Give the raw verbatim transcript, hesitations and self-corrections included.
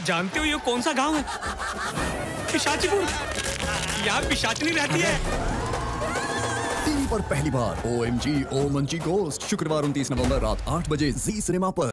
जानते हो ये कौन सा गांव है? पिशाचीपुर। यहाँ पिशाचनी रहती है। टीवी पर पहली बार ओ एम जी ओ मंची गोस्ट शुक्रवार उनतीस नवंबर रात आठ बजे जी सिनेमा पर।